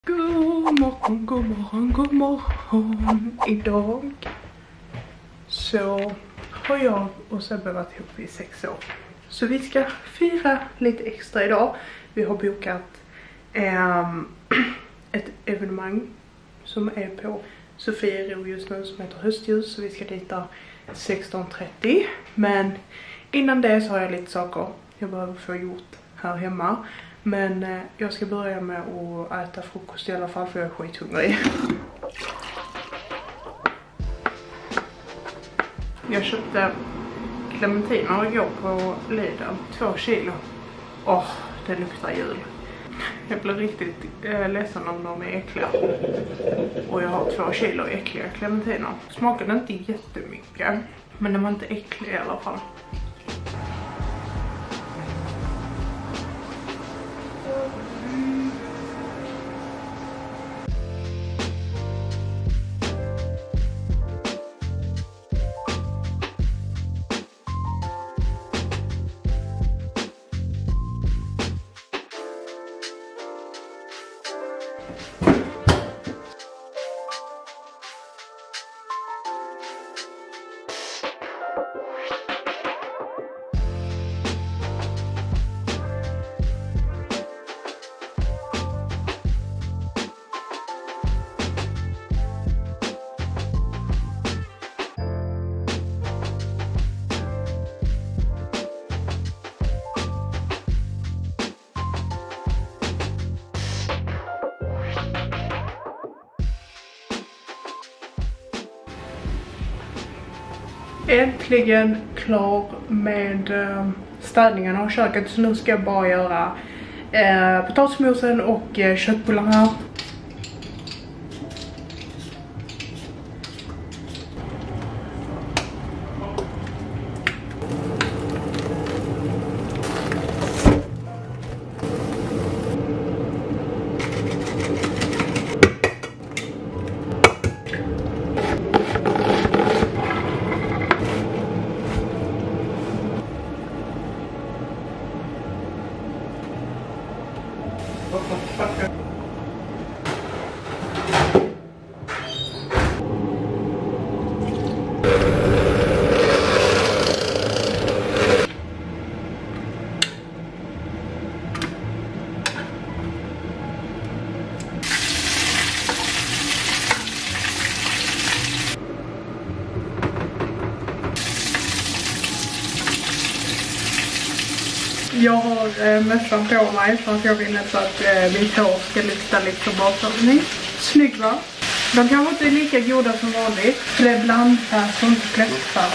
God morgon, god morgon, god morgon. Idag så har jag och Sebbe varit ihop i 6 år. Så vi ska fira lite extra idag. Vi har bokat ett evenemang som är på Sofiero just nu som heter Höstljus. Så vi ska dit 16:30. Men innan det så har jag lite saker jag behöver få gjort här hemma. Men jag ska börja med att äta frukost i alla fall för jag är skithungrig. Jag köpte clementiner igår på Lidl. 2 kilo. Det luktar jul. Jag blir riktigt ledsen om de är äckliga. Och jag har 2 kilo äckliga clementiner. Smakade inte jättemycket. Men de var inte äckliga i alla fall. Äntligen klar med städningen av köket, så nu ska jag bara göra potatismosen och köttbullarna. Jag har mössan på mig för att jag vill inte att mitt hår ska lukta lite bakgrund. Snyggt, va? De kanske inte är lika goda som vanligt. För det är blandfärs och inte fläskfärs.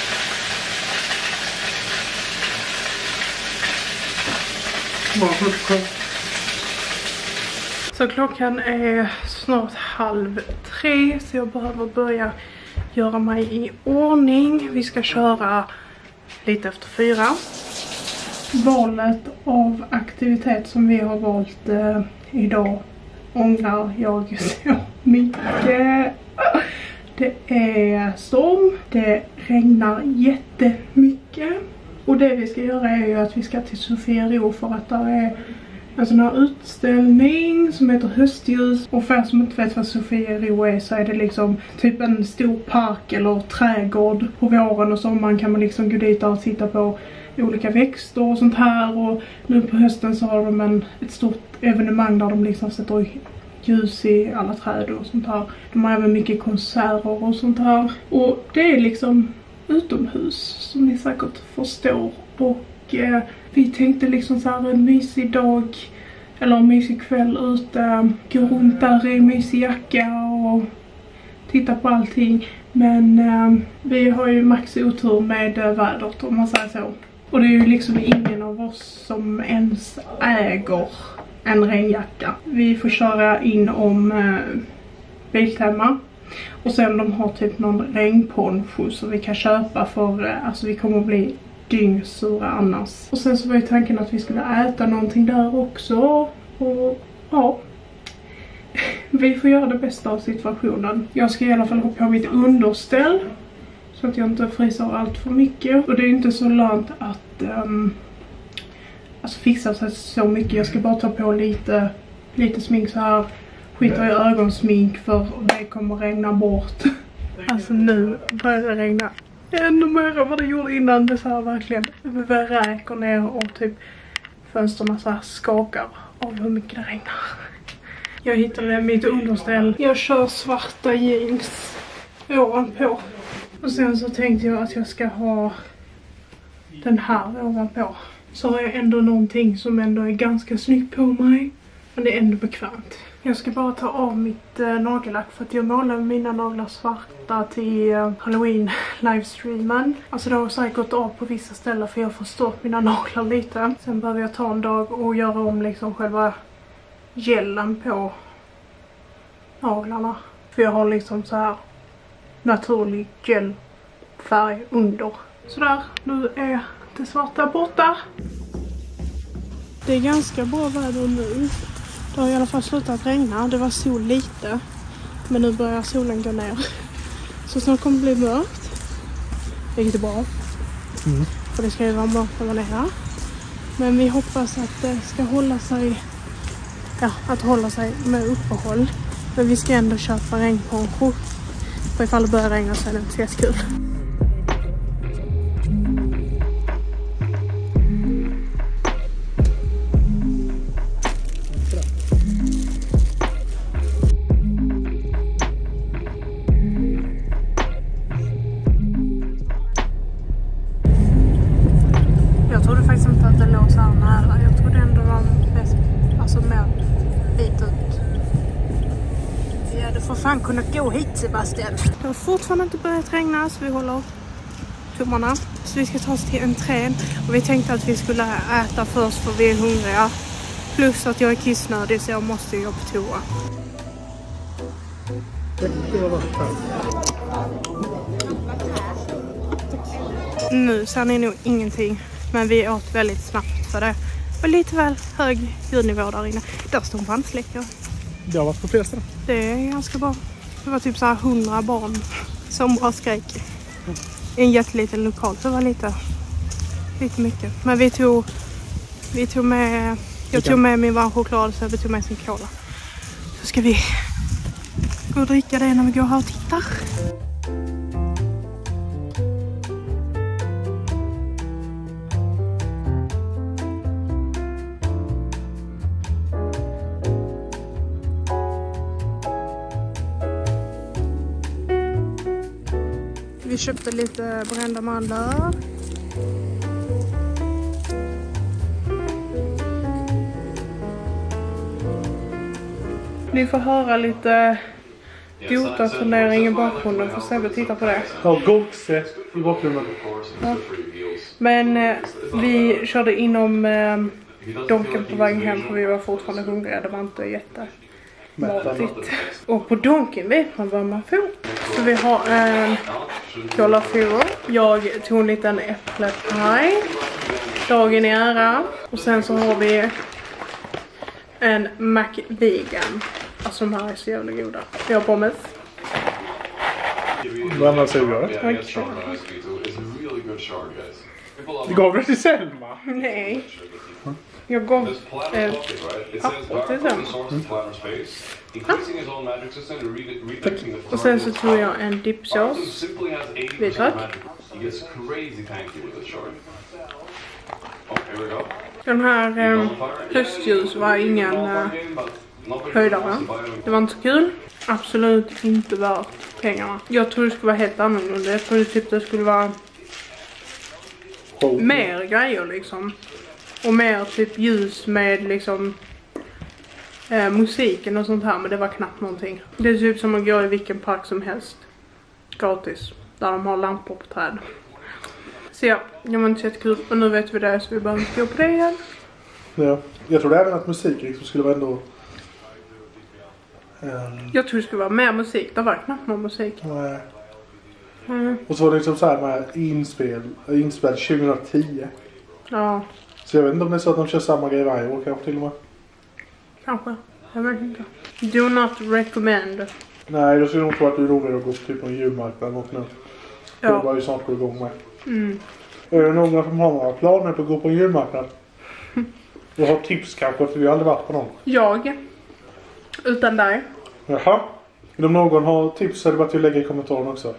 Så klockan är snart 2:30, så jag behöver börja göra mig i ordning. Vi ska köra lite efter 4. Valet av aktivitet som vi har valt idag ångrar jag så mycket. Det är storm, det regnar jättemycket. Och det vi ska göra är ju att vi ska till Sofiero för att det är en sån här utställning som heter Höstljus. Och för er som inte vet vad Sofiero är så är det liksom typ en stor park eller trädgård. På våren och sommaren kan man liksom gå dit och titta på olika växter och sånt här. Och nu på hösten så har de ett stort evenemang där de liksom sätter ljus i alla träd och sånt här. De har även mycket konserter och sånt här. Och det är liksom utomhus som ni säkert förstår. Och vi tänkte liksom så här en mysig dag eller en mysig kväll ute. Gå runt där i en mysig jacka och titta på allting. Men vi har ju max otur med vädret om man säger så. Och det är ju liksom ingen av oss som ens äger en regnjacka. Vi får köra in om Biltema. Och sen de har typ någon regnponcho som vi kan köpa för alltså vi kommer att bli dyngsura annars. Och sen så var ju tanken att vi skulle äta någonting där också. Och ja, vi får göra det bästa av situationen. Jag ska i alla fall ha på mitt underställ så att jag inte fryser allt för mycket. Och det är inte så lönt att alltså fixa sig så mycket. Jag ska bara ta på lite smink så här skiter i ögonsmink för det kommer regna bort. Alltså nu börjar det regna ännu mer än vad det gjorde innan. Det så här verkligen vräker ner och typ fönsterna så här skakar av hur mycket det regnar. Jag hittade mitt underställ. Jag kör svarta jeans ovanpå. Och sen så tänkte jag att jag ska ha den här ovanpå. Så har jag ändå någonting som ändå är ganska snyggt på mig. Men det är ändå bekvämt. Jag ska bara ta av mitt nagellack för att jag målade mina naglar svarta till Halloween livestreamen. Alltså det har säkert gått av på vissa ställen för jag har förstört mina naglar lite. Sen behöver jag ta en dag och göra om liksom själva gelen på naglarna. För jag har liksom så här naturlig gelfärg under. Sådär, nu är det svarta borta. Det är ganska bra väder nu. Det har i alla fall slutat regna. Det var sol lite. Men nu börjar solen gå ner. Så snart kommer det bli mörkt. Vilket är bra. För det ska ju vara mörkt när man är här. Men vi hoppas att det ska hålla sig. Ja, att hålla sig med uppehåll. Men vi ska ändå köpa regnponcho. För ifall det börjar regna så är det inte så kul. Jag trodde faktiskt inte att det låg så här nära. Jag trodde ändå det var alltså mer hit ut. Ja, du får fan kunna gå hit, Sebastian. Det har fortfarande inte börjat regna så vi håller tummarna. Så vi ska ta oss till entrén. Och vi tänkte att vi skulle äta först för vi är hungriga. Plus att jag är kissnödig så jag måste gå på toa. Nu ser ni nog ingenting. Men vi åt väldigt snabbt för det var lite väl hög ljudnivå där inne. Där stod brandsläckare. Det har varit på flesta. Det är ganska bra. Det var typ så här 100 barn som bara skrek. En jätteliten lokal. Det var lite mycket. Men vi tog med... Jag tog med min varm choklad så vi tog med sin cola. Så ska vi gå och dricka det när vi går här och tittar. Vi köpte lite brända mandlar. Ni får höra lite Dota-turnering i bakgrunden för Sebbe titta på det. Ja, Goxe i bakgrunden. Ja. Men vi körde inom Donken på vägen hem för vi var fortfarande hungriga. Det var inte jättematigt. Och på Donken vet man vad man får. Så vi har en Cola Zero. Jag tog en liten äpplepaj. Dagen i ära. Och sen så har vi en McVegan. Alltså de här är så jävla goda. Vi har pommes. Vad annars säger du? Tack. Du gav det till Selma? Nej. Jag gav papper till den. Och sen så tog jag en dipsås. Vitlök. Den här höstljus var ingen höjdare. Det var inte så kul. Absolut inte värt pengarna. Jag tror det skulle vara helt annorlunda. Jag tror typ det skulle vara mer grejer liksom. Och mer typ ljus med liksom musiken och sånt här. Men det var knappt någonting. Det är typ som att gå i vilken park som helst. Gratis. Där de har lampor på träd. Så ja, jag var inte sett kul. Och nu vet vi det så vi behöver inte gå på det igen. Ja, jag trodde även att musik liksom skulle vara ändå... Jag tror det skulle vara mer musik. Det var knappt någon musik. Nej. Och så var det liksom så här med inspel 2010. Ja. Så jag vet inte om det är så att de kör samma grej varje år kanske till och med. Kanske. Jag vet inte. Do not recommend. Nej, då skulle jag nog tro att du är roligare att gå på typ en julmarknad och nu. Ja. Det var ju snart gå igång med. Är det någon som har några planer på att gå på en julmarknad? Jag har tips kanske för vi har aldrig varit på någon. Jag Utan dig. Jaha. Om någon har tips så är det bara att vi lägger i kommentaren också.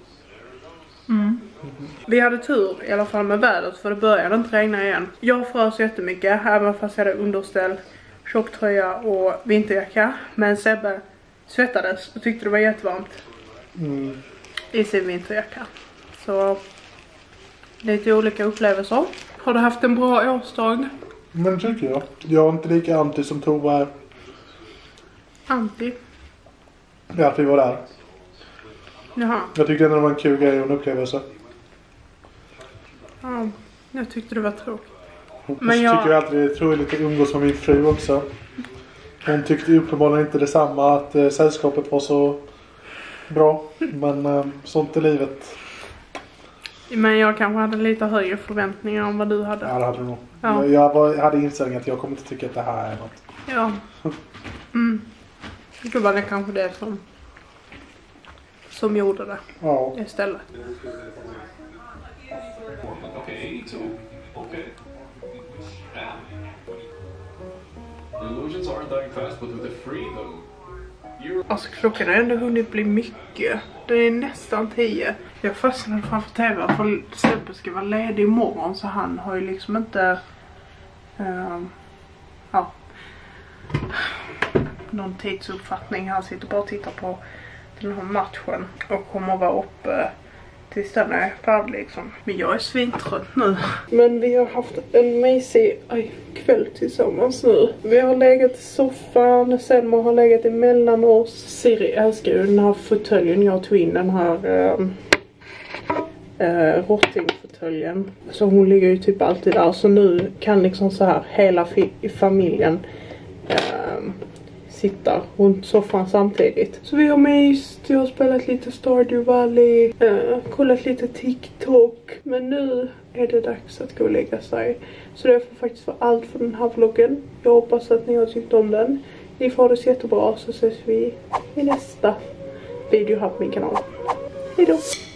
Vi hade tur i alla fall med vädret, för det började inte regna igen. Jag frös jättemycket, även fast jag hade underställ, tjocktröja och vinterjacka. Men Sebbe svettades och tyckte det var jättevarmt i sin vinterjacka. Så lite olika upplevelser. Har du haft en bra årsdag? Men tycker jag. Jag är inte lika anti som Tova är. Anti? Ja, att vi var där. Jaha. Jag tyckte det var en kul grej och en upplevelse. Ja, jag tyckte det var tråkigt. Men jag tycker alltid det är tråkigt att umgås med min fru också. Hon tyckte uppenbarligen inte detsamma, att sällskapet var så bra. Men sånt är livet. Men jag kanske hade lite högre förväntningar om vad du hade. Ja, det hade du nog. Ja. Jag hade inställningen att jag kommer inte tycka att det här är något. Ja. Då var det kanske det som gjorde det. Ja. Istället. Okay, so, okay. Illusions aren't dying fast, but with the freedom, Alltså klockan har ändå hunnit bli mycket. Det är nästan 10. Jag fastnade framför tv för Sebbe ska vara ledig imorgon, så han har ju liksom inte någon tidsuppfattning. Han sitter bara och tittar på den här matchen och kommer vara uppe tills den är färdig liksom. Men jag är svintrött nu. Men vi har haft en mysig kväll tillsammans nu. Vi har legat i soffan, Selma har legat emellan oss. Siri älskar ju den här fåtöljen. Jag tog in den här rottingfåtöljen. Så hon ligger ju typ alltid där. Så nu kan liksom så här hela familjen sitta runt soffan samtidigt. Så vi har myst, jag har spelat lite Stardew Valley, kollat lite TikTok. Men nu är det dags att gå och lägga sig. Så det får faktiskt vara allt för den här vloggen. Jag hoppas att ni har tyckt om den. Ni får det så jättebra, så ses vi i nästa video här på min kanal. Hejdå!